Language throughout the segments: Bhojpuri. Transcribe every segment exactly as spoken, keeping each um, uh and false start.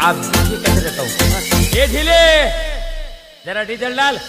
आप ये कैसे देता हूँ। ये ढीले जरा डीजल डाल।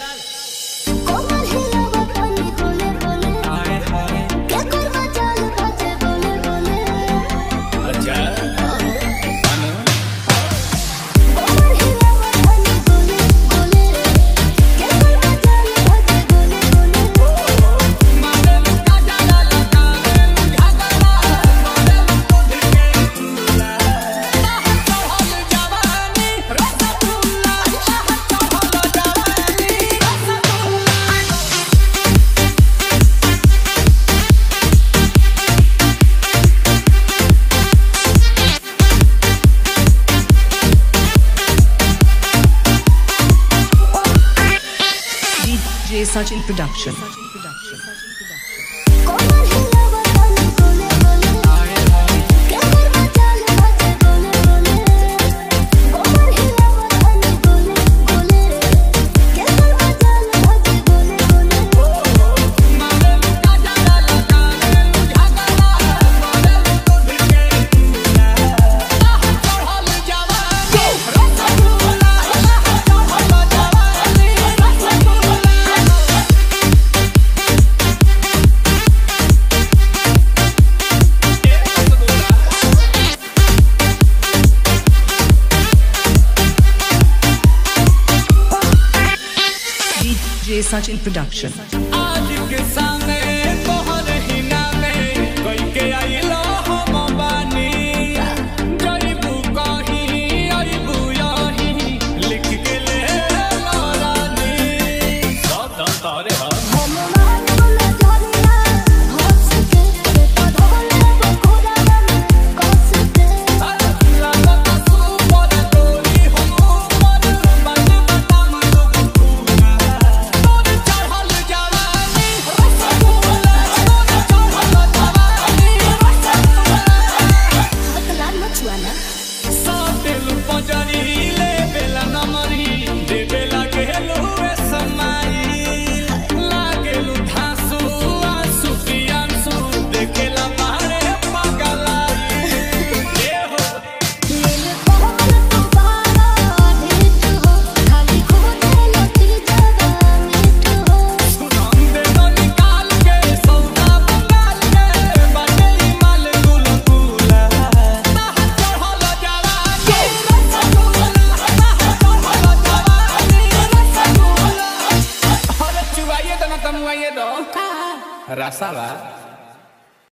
J Sachin Production. J Sachin Production. आज के सामने तोहर ही नामे कोई के आइलो हम बानी जइबू कहीं आइबू यही लिख के ले रानी सब दम तारे हम मान बोले जानिया हंस के पधोले बखोरा कस के लागत सुपर तोरी हम ऊपर बन बटम लोग Rasaba